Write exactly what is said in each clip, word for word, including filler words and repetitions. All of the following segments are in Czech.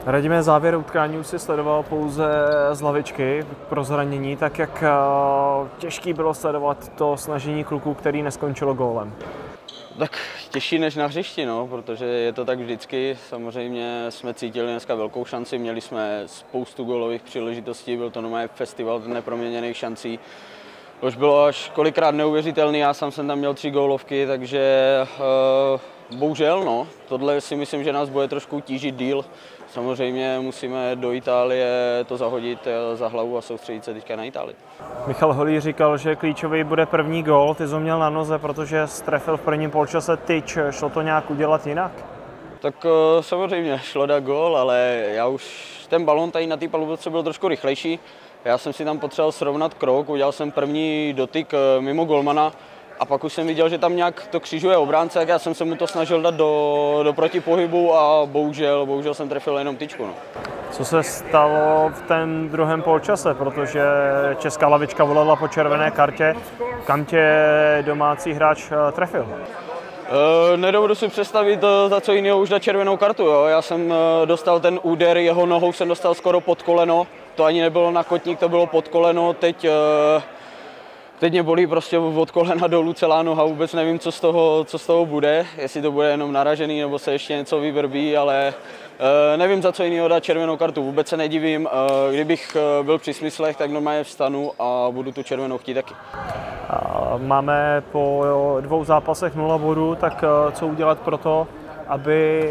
Radíme, závěr utkání už si sledoval pouze z lavičky pro zranění, tak jak těžký bylo sledovat to snažení kluků, který neskončilo gólem? Tak těžší než na hřišti, no, protože je to tak vždycky. Samozřejmě jsme cítili dneska velkou šanci, měli jsme spoustu gólových příležitostí, byl to normálně festival neproměněných šancí. Už bylo až kolikrát neuvěřitelný, já sám jsem tam měl tři gólovky, takže uh, bohužel, no, tohle si myslím, že nás bude trošku tížit díl. Samozřejmě musíme do Itálie to zahodit za hlavu a soustředit se teďka na Itálii. Michal Holý říkal, že klíčový bude první gól, ty jsi ho měl na noze, protože strefil v prvním poločase tyč, šlo to nějak udělat jinak? Tak uh, samozřejmě šlo dát gól, ale já už ten balón tady na té palubce byl trošku rychlejší. Já jsem si tam potřeboval srovnat krok, udělal jsem první dotyk mimo golmana a pak už jsem viděl, že tam nějak to křižuje obránce, tak já jsem se mu to snažil dát do, do protipohybu a bohužel, bohužel jsem trefil jenom tyčku. No. Co se stalo v ten druhém poločase, protože česká lavička volala po červené kartě, kam tě domácí hráč trefil? E, nedovedu si představit, za co jiného už dát červenou kartu. Jo. Já jsem dostal ten úder, jeho nohou jsem dostal skoro pod koleno. To ani nebylo na kotník, to bylo pod koleno, teď, teď mě bolí prostě od kolena dolů celá noha, vůbec nevím, co z toho, co z toho bude, jestli to bude jenom naražený, nebo se ještě něco vyvrbí, ale nevím, za co jiného dát červenou kartu, vůbec se nedivím, kdybych byl při smyslech, tak normálně vstanu a budu tu červenou chtít taky. Máme po dvou zápasech nula bodů, tak co udělat pro to, aby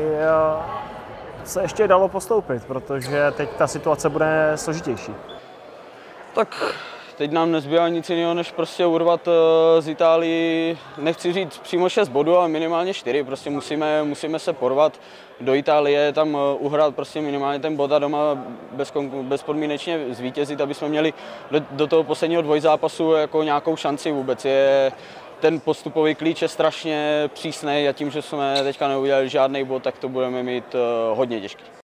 se ještě dalo postoupit, protože teď ta situace bude složitější. Tak teď nám nezbývá nic jiného, než prostě urvat z Itálii, nechci říct přímo šest bodů, ale minimálně čtyři. Prostě musíme, musíme se porvat do Itálie, tam uhrát prostě minimálně ten bod a doma bez, bezpodmínečně zvítězit, aby jsme měli do, do toho posledního dvojzápasu jako nějakou šanci vůbec. Je, ten postupový klíč je strašně přísný a tím, že jsme teďka neudělali žádný bod, tak to budeme mít hodně těžký.